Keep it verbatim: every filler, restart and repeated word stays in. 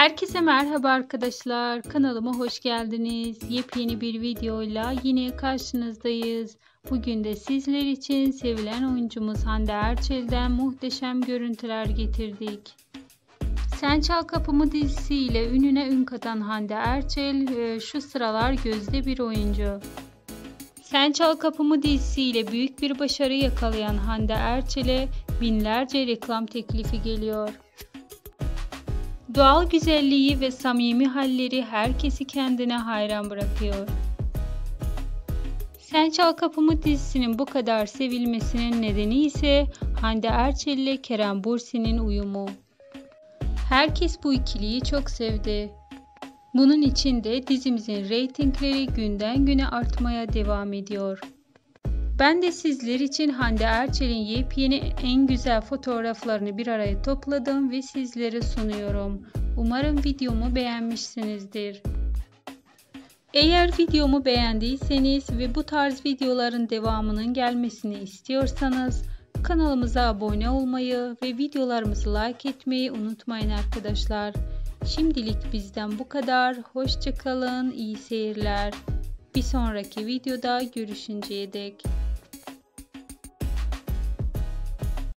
Herkese merhaba arkadaşlar. Kanalıma hoş geldiniz. Yepyeni bir videoyla yine karşınızdayız. Bugün de sizler için sevilen oyuncumuz Hande Erçel'den muhteşem görüntüler getirdik. Sen Çal Kapımı dizisiyle ününe ün katan Hande Erçel şu sıralar gözde bir oyuncu. Sen Çal Kapımı dizisiyle büyük bir başarı yakalayan Hande Erçel'e binlerce reklam teklifi geliyor. Doğal güzelliği ve samimi halleri herkesi kendine hayran bırakıyor. Sen Çal Kapımı dizisinin bu kadar sevilmesinin nedeni ise Hande Erçel ile Kerem Bürsin'in uyumu. Herkes bu ikiliyi çok sevdi. Bunun için de dizimizin reytingleri günden güne artmaya devam ediyor. Ben de sizler için Hande Erçel'in yepyeni en güzel fotoğraflarını bir araya topladım ve sizlere sunuyorum. Umarım videomu beğenmişsinizdir. Eğer videomu beğendiyseniz ve bu tarz videoların devamının gelmesini istiyorsanız kanalımıza abone olmayı ve videolarımızı like etmeyi unutmayın arkadaşlar. Şimdilik bizden bu kadar. Hoşça kalın, iyi seyirler. Bir sonraki videoda görüşünceye dek.